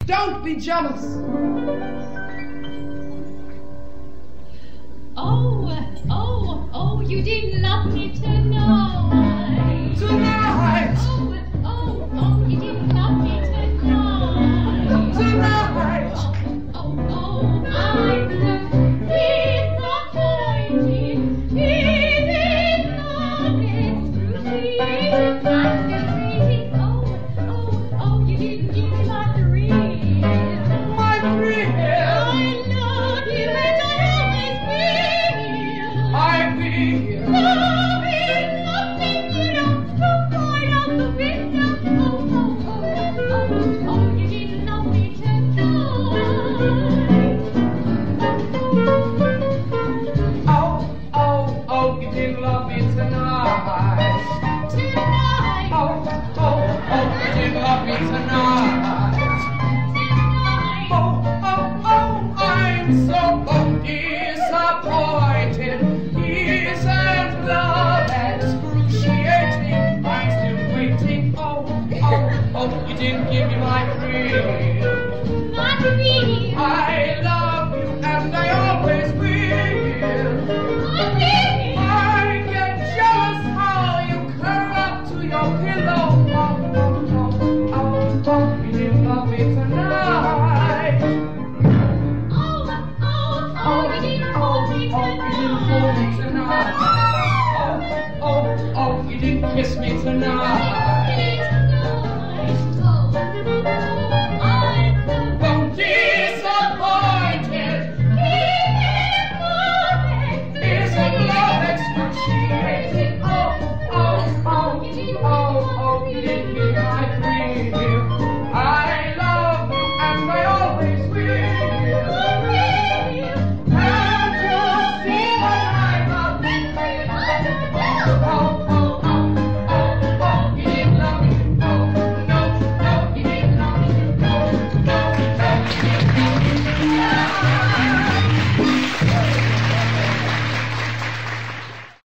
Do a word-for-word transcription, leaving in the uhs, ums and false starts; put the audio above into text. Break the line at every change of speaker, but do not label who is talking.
Don't be jealous.
Oh, oh, oh, you didn't love me tonight.
Tonight.
Oh, oh, oh, you didn't love me tonight.
Tonight.
Oh, oh, oh, I'm so disappointed. It is not excruciating. I'm just waiting. Oh, oh, oh, you didn't give me my thrill.
My thrill.
I love you and I always will.
I will.
Loving nothing, you know, so far out the window. Oh, oh, oh, oh, oh, you didn't love me tonight.
Oh, oh, oh, you didn't love me tonight.
Tonight.
Oh, oh, oh, you didn't love me tonight.
Tonight.
Oh, oh, oh, I'm so disappointed. Isn't love excruciating? I'm still waiting. Oh, oh, oh, you didn't give me my thrill.
My dream.
I love you and I always will.
My dream.
I get jealous how you curl up to your pillow. Oh, oh, oh, oh, oh, you didn't love me tonight.
Oh, oh, oh, you didn't hold me
Oh, you didn't hold me
tonight.
tonight. Oh, oh, oh, you didn't kiss me tonight.